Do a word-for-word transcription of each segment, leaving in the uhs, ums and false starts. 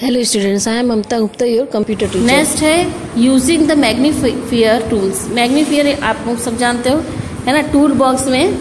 Hello students, I am Mamta Gupta, your computer teacher. Next है using the magnifier tools. Magnifier आप लोग सब जानते हो, है ना। टूल बॉक्स में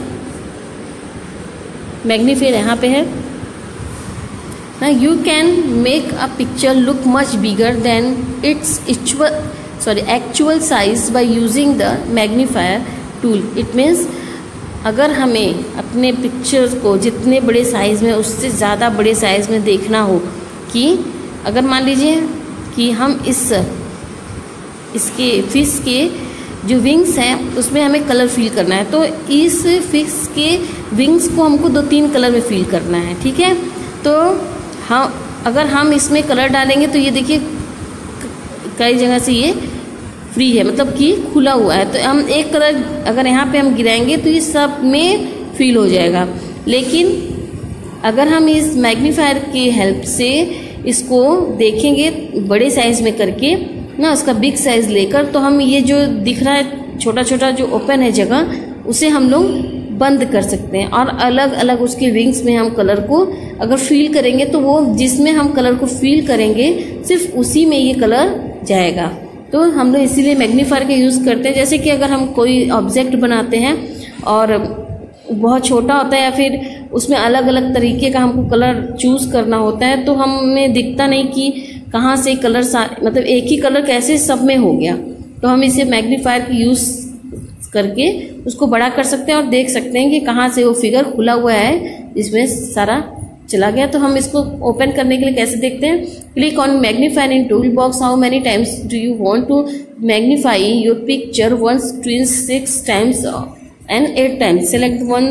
मैग्नीफायर यहाँ पे है ना। You can make a picture look much bigger than its actual sorry actual size by using the magnifier tool. It means अगर हमें अपने पिक्चर को जितने बड़े साइज़ में उससे ज़्यादा बड़े साइज़ में देखना हो, कि अगर मान लीजिए कि हम इस इसके फिश के जो विंग्स हैं उसमें हमें कलर फिल करना है, तो इस फिश के विंग्स को हमको दो तीन कलर में फिल करना है, ठीक है। तो हम अगर हम इसमें कलर डालेंगे तो ये देखिए कई जगह से ये फ्री है, मतलब कि खुला हुआ है। तो हम एक कलर अगर यहाँ पे हम गिराएंगे तो ये सब में फिल हो जाएगा। लेकिन अगर हम इस मैग्नीफायर की हेल्प से इसको देखेंगे बड़े साइज में करके ना, उसका बिग साइज लेकर, तो हम ये जो दिख रहा है छोटा छोटा जो ओपन है जगह, उसे हम लोग बंद कर सकते हैं और अलग अलग उसके विंग्स में हम कलर को अगर फील करेंगे तो वो जिसमें हम कलर को फील करेंगे सिर्फ उसी में ये कलर जाएगा। तो हम लोग इसीलिए मैग्नीफायर का यूज़ करते हैं। जैसे कि अगर हम कोई ऑब्जेक्ट बनाते हैं और बहुत छोटा होता है या फिर उसमें अलग अलग तरीके का हमको कलर चूज़ करना होता है, तो हमें दिखता नहीं कि कहाँ से कलर मतलब एक ही कलर कैसे सब में हो गया। तो हम इसे मैग्नीफायर की यूज़ करके उसको बड़ा कर सकते हैं और देख सकते हैं कि कहाँ से वो फिगर खुला हुआ है जिसमें सारा चला गया। तो हम इसको ओपन करने के लिए कैसे देखते हैं, click on magnifier in tool box. How many times do you want to magnify your picture? Once, twice, six times and eight times. Select one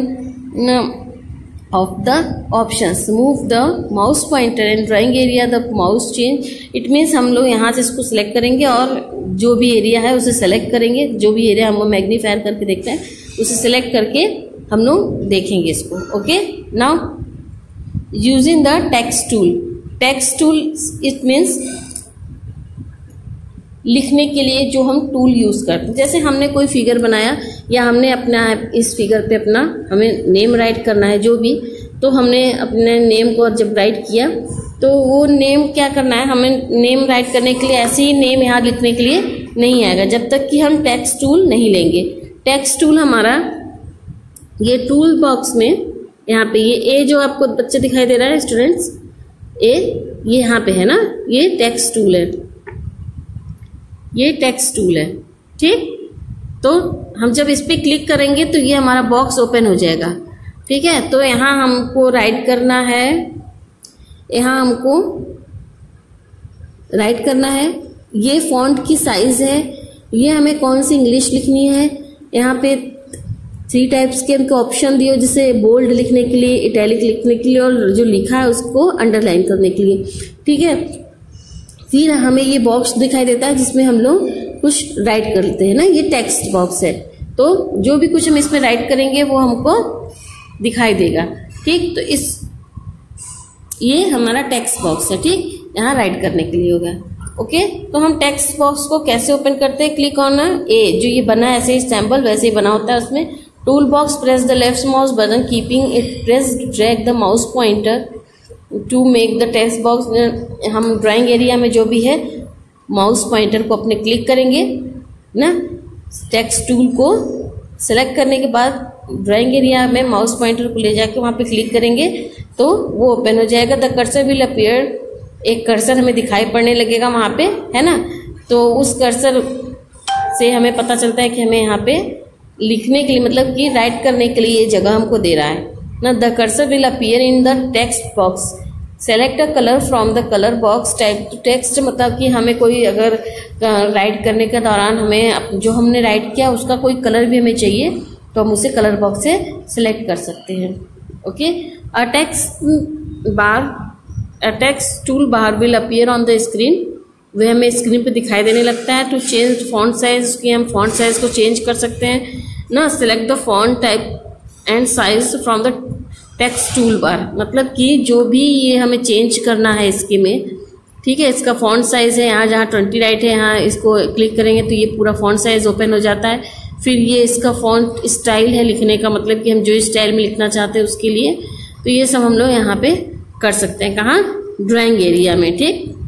of the options. Move the mouse pointer and drawing area the mouse change. It means हम लोग यहाँ से इसको select करेंगे और जो भी area है उसे सेलेक्ट करेंगे। जो भी एरिया हम मैग्नीफायर करके देखते हैं उसे सिलेक्ट करके हम लोग देखेंगे इसको। Okay, now using the text tool. Text tool it means लिखने के लिए जो हम टूल यूज़ करते हैं। जैसे हमने कोई फिगर बनाया या हमने अपना इस फिगर पे अपना हमें नेम राइट करना है जो भी, तो हमने अपने नेम को जब राइट किया तो वो नेम क्या करना है, हमें नेम राइट करने के लिए ऐसे ही नेम यहाँ लिखने के लिए नहीं आएगा जब तक कि हम टेक्स्ट टूल नहीं लेंगे। टेक्स्ट टूल हमारा ये टूल बॉक्स में यहाँ पे ये ए जो आपको बच्चे दिखाई दे रहा है स्टूडेंट्स, ए ये यहाँ पे है ना, ये टेक्स्ट टूल है, ये टेक्स्ट टूल है, ठीक। तो हम जब इस पे क्लिक करेंगे तो ये हमारा बॉक्स ओपन हो जाएगा, ठीक है। तो यहाँ हमको राइट करना है, यहाँ हमको राइट करना है, ये फॉन्ट की साइज है, ये हमें कौन सी इंग्लिश लिखनी है। यहाँ पे थ्री टाइप्स के हमको ऑप्शन दिए, जैसे बोल्ड लिखने के लिए, इटैलिक लिखने के लिए और जो लिखा है उसको अंडरलाइन करने के लिए, ठीक है। फिर हमें ये बॉक्स दिखाई देता है जिसमें हम लोग कुछ राइट करते हैं ना, ये टेक्स्ट बॉक्स है। तो जो भी कुछ हम इसमें राइट करेंगे वो हमको दिखाई देगा, ठीक। तो इस ये हमारा टेक्स्ट बॉक्स है, ठीक, यहाँ राइट करने के लिए होगा। ओके, तो हम टेक्स्ट बॉक्स को कैसे ओपन करते हैं, क्लिक ऑन ए, जो ये बना है ऐसे ही सैम्पल वैसे ही बना होता है उसमें। Tool box, press the left mouse button keeping it press, drag the mouse pointer to make the text box. हम ड्राइंग एरिया में जो भी है माउस पॉइंटर को अपने क्लिक करेंगे ना, टेक्स्ट टूल को सेलेक्ट करने के बाद ड्राइंग एरिया में माउस पॉइंटर को ले जाके वहाँ पे क्लिक करेंगे तो वो ओपन हो जाएगा। द कर्सर विल अपीयर, एक कर्सर हमें दिखाई पड़ने लगेगा वहाँ पे, है ना। तो उस कर्सर से हमें पता चलता है कि हमें यहाँ पे लिखने के लिए मतलब कि राइट करने के लिए ये जगह हमको दे रहा है ना। The cursor will appear in the text box. Select a colour from the colour box. Type to text, मतलब कि हमें कोई अगर राइट करने के दौरान हमें जो हमने राइट किया उसका कोई कलर भी हमें चाहिए तो हम उसे कलर बॉक्स से सिलेक्ट कर सकते हैं। Okay, a text bar, a text tool bar will appear on the screen. वह हमें स्क्रीन पे दिखाई देने लगता है। टू चेंज फॉन्ट साइज, उसकी हम फॉन्ट साइज को चेंज कर सकते हैं ना। Select the font type and size from the text tool bar, मतलब कि जो भी ये हमें चेंज करना है इसके में, ठीक है। इसका फॉन्ट साइज है यहाँ जहाँ ट्वेंटी राइट है, यहाँ इसको क्लिक करेंगे तो ये पूरा फॉन्ट साइज ओपन हो जाता है। फिर ये इसका फॉन्ट स्टाइल है लिखने का, मतलब कि हम जो स्टाइल में लिखना चाहते हैं उसके लिए, तो ये सब हम लोग यहाँ पे कर सकते हैं। कहाँ, ड्राइंग एरिया में, ठीक।